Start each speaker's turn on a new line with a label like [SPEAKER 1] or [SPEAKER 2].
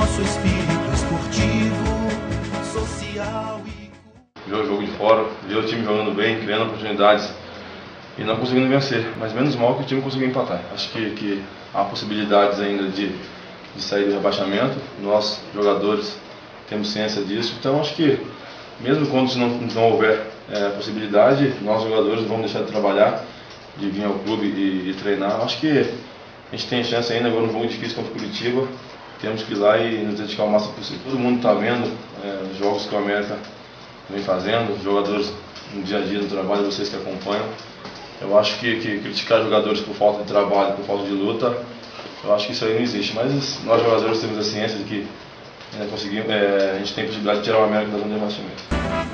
[SPEAKER 1] nosso espírito esportivo, social e...
[SPEAKER 2] Ver o jogo de fora, ver o time jogando bem, criando oportunidades e não conseguindo vencer, mas menos mal que o time conseguiu empatar. Acho que há possibilidades ainda de sair do rebaixamento, nós jogadores temos ciência disso, então acho que mesmo quando não houver possibilidade, nós jogadores não vamos deixar de trabalhar, de vir ao clube e treinar. Acho que a gente tem chance ainda agora no jogo difícil contra o Curitiba, temos que ir lá e nos dedicar o máximo possível. Todo mundo está vendo os jogos que o América vem fazendo, os jogadores no dia a dia do trabalho, vocês que acompanham. Eu acho que criticar jogadores por falta de trabalho, por falta de luta, eu acho que isso aí não existe. Mas nós jogadores temos a ciência de que ainda conseguimos, a gente tem a possibilidade de tirar o América da zona de rebaixamento.